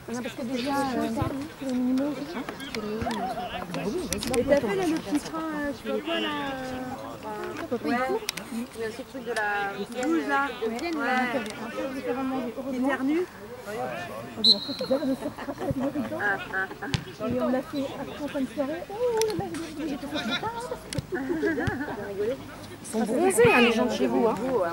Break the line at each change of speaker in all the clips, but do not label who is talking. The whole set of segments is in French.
Non, parce que déjà, pour le minimum,
et t'as fait là, le petit train, je sais pas quoi là. Ouais.
Ce truc de la
Douze là.
Vienne,
Ouais.
qui
Éternue.
Et on l'a fait après une soirée. Oh là là, j'ai fait ça.
Ils sont bronzés, hein, les gens de chez vous. Hein.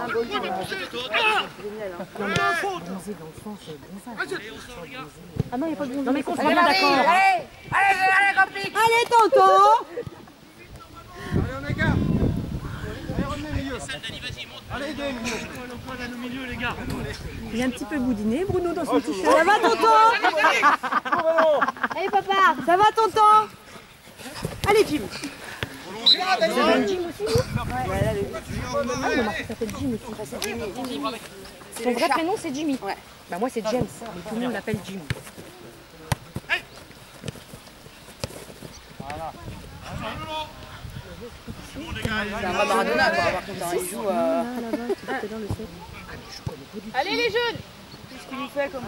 Ah non, il n'y a pas de bon.
Non mais qu'on soit bien d'accord.
Allez, tonton.
Allez, on écarte. Allez, revenez au milieu. Allez, deux au milieu.
Il est un petit peu boudiné, Bruno, dans son t-shirt. Ça va, tonton?
Allez, papa.
Ça va, tonton? Allez, Jim.
Vous avez un gym aussi, vous?
Ouais, là,
Ah, mais Marc, ça s'appelle Jim aussi.
Son vrai prénom c'est Jimmy.
Ouais.
Bah moi c'est James, mais tout le monde l'appelle Jimmy.
C'est un vrai Maradona, quoi. Par contre, il joue.
Allez les jeunes.
Qu'est-ce qu'il nous fait comme ça?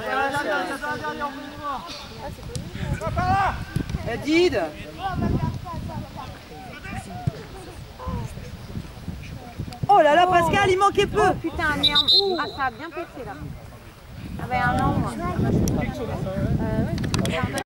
Là.
Did. Oh là là, Pascal, il manquait peu.
Putain merde. Ah ça a bien pété là. Ah bah un an moi.